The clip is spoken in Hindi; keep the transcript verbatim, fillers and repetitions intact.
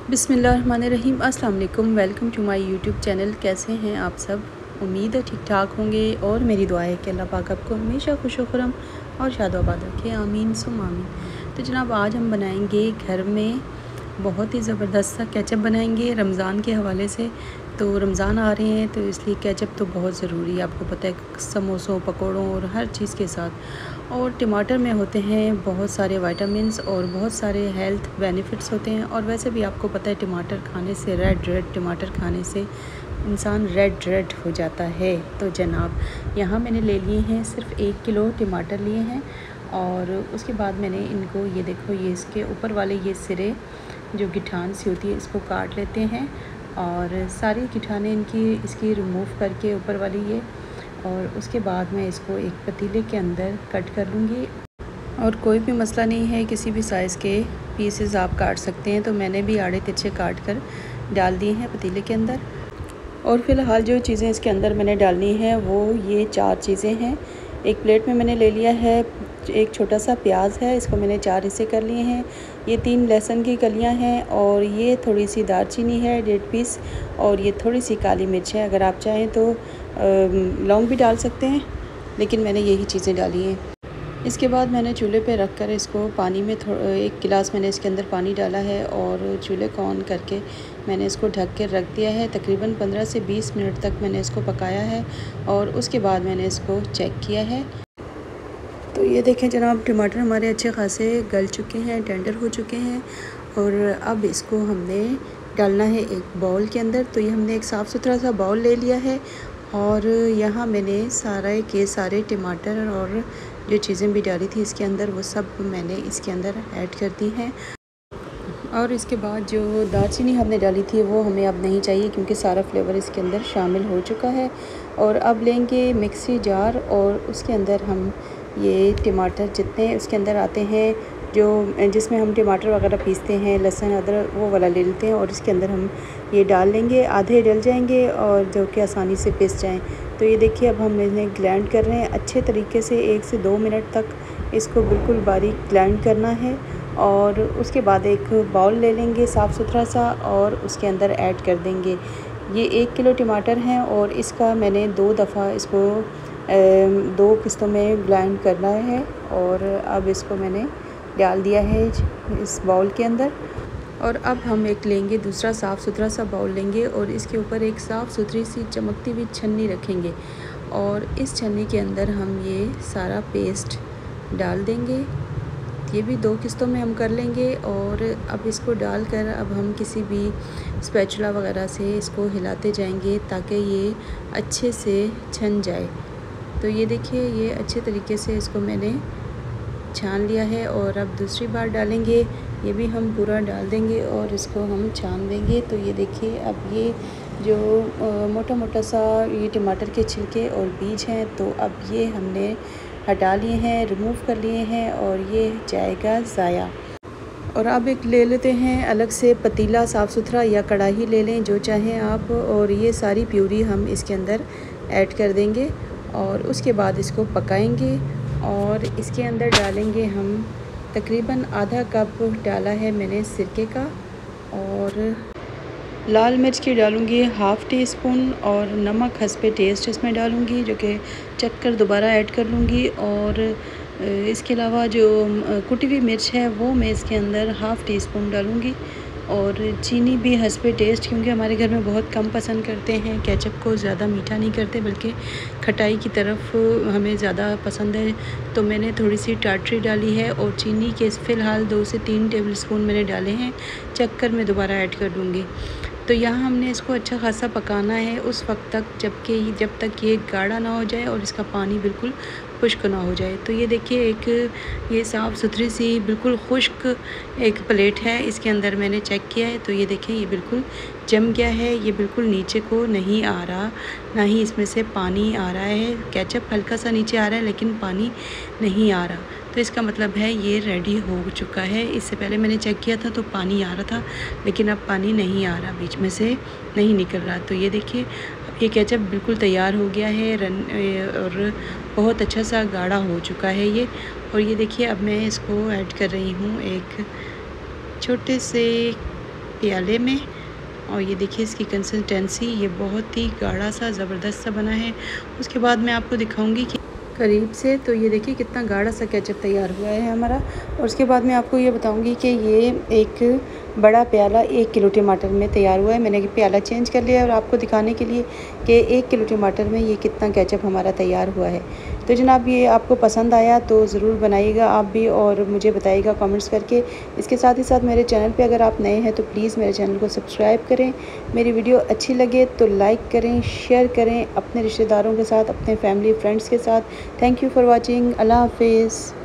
बिस्मिल्लाहिर्रहमानिर्रहीम। अस्सलाम वालेकुम। Welcome to my YouTube channel. कैसे हैं आप सब? उम्मीद है ठीक ठाक होंगे और मेरी दुआ है कि अल्लाह पाक आपको हमेशा खुश व खुरम और शादोबाद रखे। आमीन सुम आमीन। तो जनाब आज हम बनाएंगे घर में बहुत ही ज़बरदस्त सा केचप बनाएंगे रमज़ान के हवाले से। तो रमज़ान आ रहे हैं तो इसलिए केचप तो बहुत ज़रूरी है, आपको पता है, समोसों पकौड़ों और हर चीज़ के साथ। और टमाटर में होते हैं बहुत सारे विटामिन्स और बहुत सारे हेल्थ बेनिफिट्स होते हैं। और वैसे भी आपको पता है टमाटर खाने से, रेड रेड टमाटर खाने से इंसान रेड रेड हो जाता है। तो जनाब यहाँ मैंने ले लिए हैं सिर्फ़ एक किलो टमाटर लिए हैं। और उसके बाद मैंने इनको, ये देखो, ये इसके ऊपर वाले ये सिरे जो गिठान सी होती है इसको काट लेते हैं और सारी गिठानें इनकी इसकी रिमूव करके ऊपर वाली ये, और उसके बाद मैं इसको एक पतीले के अंदर कट कर लूँगी। और कोई भी मसला नहीं है, किसी भी साइज़ के पीसेस आप काट सकते हैं। तो मैंने भी आड़े तिरछे काट कर डाल दिए हैं पतीले के अंदर। और फ़िलहाल जो चीज़ें इसके अंदर मैंने डालनी है वो ये चार चीज़ें हैं। एक प्लेट में मैंने ले लिया है, एक छोटा सा प्याज है, इसको मैंने चार हिस्से कर लिए हैं। ये तीन लहसुन की कलियां हैं और ये थोड़ी सी दालचीनी है डेढ़ पीस, और ये थोड़ी सी काली मिर्च है। अगर आप चाहें तो लौंग भी डाल सकते हैं, लेकिन मैंने यही चीज़ें डाली हैं। इसके बाद मैंने चूल्हे पे रख कर इसको पानी में थोड़ा एक गिलास मैंने इसके अंदर पानी डाला है और चूल्हे को ऑन करके मैंने इसको ढक के रख दिया है। तकरीबन पंद्रह से बीस मिनट तक मैंने इसको पकाया है और उसके बाद मैंने इसको चेक किया है। तो ये देखें जनाब, टमाटर हमारे अच्छे खासे गल चुके हैं, टेंडर हो चुके हैं। और अब इसको हमने डालना है एक बाउल के अंदर। तो ये हमने एक साफ़ सुथरा सा बाउल ले लिया है और यहाँ मैंने सारे के सारे टमाटर और जो चीज़ें भी डाली थी इसके अंदर वो सब मैंने इसके अंदर ऐड कर दी हैं। और इसके बाद जो दालचीनी हमने डाली थी वो हमें अब नहीं चाहिए, क्योंकि सारा फ्लेवर इसके अंदर शामिल हो चुका है। और अब लेंगे मिक्सी जार और उसके अंदर हम ये टमाटर जितने उसके अंदर आते हैं, जो जिसमें हम टमाटर वगैरह पीसते हैं, लहसुन अदरक, वो वाला ले लेते हैं और इसके अंदर हम ये डाल लेंगे। आधे डल जाएंगे और जो कि आसानी से पिस जाएं। तो ये देखिए अब हम इन्हें ग्राइंड कर रहे हैं अच्छे तरीके से। एक से दो मिनट तक इसको बिल्कुल बारीक ग्राइंड करना है। और उसके बाद एक बाउल ले लेंगे साफ़ सुथरा सा और उसके अंदर ऐड कर देंगे। ये एक किलो टमाटर हैं और इसका मैंने दो दफ़ा इसको दो किस्तों में ग्राइंड करना है। और अब इसको मैंने डाल दिया है इस बाउल के अंदर। और अब हम एक लेंगे दूसरा साफ़ सुथरा सा बाउल लेंगे और इसके ऊपर एक साफ़ सुथरी सी चमकती हुई छन्नी रखेंगे और इस छन्नी के अंदर हम ये सारा पेस्ट डाल देंगे। ये भी दो किस्तों में हम कर लेंगे। और अब इसको डालकर अब हम किसी भी स्पैचुला वगैरह से इसको हिलाते जाएंगे ताकि ये अच्छे से छन जाए। तो ये देखिए, ये अच्छे तरीके से इसको मैंने छान लिया है। और अब दूसरी बार डालेंगे, ये भी हम पूरा डाल देंगे और इसको हम छान देंगे। तो ये देखिए अब ये जो मोटा मोटा सा ये टमाटर के छिलके और बीज हैं, तो अब ये हमने हटा लिए हैं, रिमूव कर लिए हैं और ये जाएगा ज़ाया। और अब एक ले लेते हैं अलग से पतीला साफ़ सुथरा, या कढ़ाई ले लें जो चाहें आप, और ये सारी प्यूरी हम इसके अंदर ऐड कर देंगे और उसके बाद इसको पकाएंगे। और इसके अंदर डालेंगे हम तकरीबन आधा कप डाला है मैंने सिरके का, और लाल मिर्च की डालूँगी हाफ़ टी स्पून और नमक हस्बे टेस्ट इसमें डालूँगी, जो कि चख कर दोबारा ऐड कर लूँगी। और इसके अलावा जो कुटी हुई मिर्च है वो मैं इसके अंदर हाफ़ टी स्पून डालूँगी। और चीनी भी हस्बे टेस्ट, क्योंकि हमारे घर में बहुत कम पसंद करते हैं केचप को, ज़्यादा मीठा नहीं करते बल्कि खटाई की तरफ हमें ज़्यादा पसंद है। तो मैंने थोड़ी सी टाटरी डाली है और चीनी के फ़िलहाल दो से तीन टेबल स्पून मैंने डाले हैं, चख कर मैं दोबारा ऐड कर दूँगी। तो यहाँ हमने इसको अच्छा खासा पकाना है उस वक्त तक जबकि जब तक ये गाढ़ा ना हो जाए और इसका पानी बिल्कुल खुश्क ना हो जाए। तो ये देखिए, एक ये साफ़ सुथरी सी बिल्कुल खुश्क एक प्लेट है, इसके अंदर मैंने चेक किया है। तो ये देखें, ये बिल्कुल जम गया है, ये बिल्कुल नीचे को नहीं आ रहा, ना ही इसमें से पानी आ रहा है। केचप हल्का सा नीचे आ रहा है लेकिन पानी नहीं आ रहा, तो इसका मतलब है ये रेडी हो चुका है। इससे पहले मैंने चेक किया था तो पानी आ रहा था, लेकिन अब पानी नहीं आ रहा, बीच में से नहीं निकल रहा। तो ये देखिए, ये केचप बिल्कुल तैयार हो गया है रन और बहुत अच्छा सा गाढ़ा हो चुका है ये। और ये देखिए, अब मैं इसको ऐड कर रही हूँ एक छोटे से प्याले में। और ये देखिए इसकी कंसिस्टेंसी, ये बहुत ही गाढ़ा सा ज़बरदस्त सा बना है। उसके बाद मैं आपको दिखाऊंगी कि करीब से, तो ये देखिए कितना गाढ़ा सा केचप तैयार हुआ है हमारा। और उसके बाद मैं आपको ये बताऊंगी कि ये एक बड़ा प्याला एक किलो टमाटर में तैयार हुआ है। मैंने प्याला चेंज कर लिया और आपको दिखाने के लिए कि एक किलो टमाटर में ये कितना केचप हमारा तैयार हुआ है। तो जनाब ये आपको पसंद आया तो ज़रूर बनाइएगा आप भी और मुझे बताइएगा कमेंट्स करके। इसके साथ ही साथ मेरे चैनल पे अगर आप नए हैं तो प्लीज़ मेरे चैनल को सब्सक्राइब करें। मेरी वीडियो अच्छी लगे तो लाइक करें, शेयर करें अपने रिश्तेदारों के साथ, अपने फैमिली फ्रेंड्स के साथ। Thank you for watching. Allah हाफिज़।